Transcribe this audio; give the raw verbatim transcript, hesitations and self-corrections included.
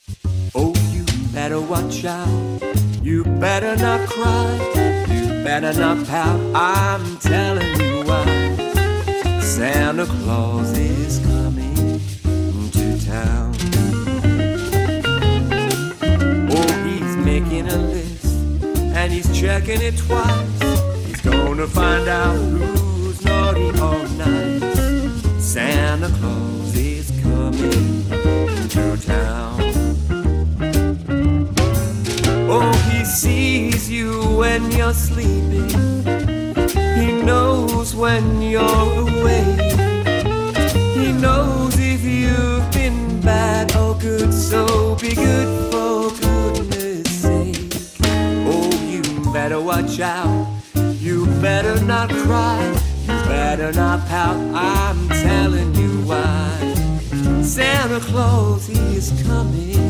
Oh, you better watch out. You better not cry. You better not pout. I'm telling you why. Santa Claus is coming to town. Oh, he's making a list and he's checking it twice. He's gonna find out who's naughty or nice. Santa Claus is coming to town. Oh, he sees you when you're sleeping. He knows when you're awake. He knows if you've been bad or good, so be good for goodness sake. Oh, you better watch out. You better not cry. You better not pout. I'm telling you why. Santa Claus, he is coming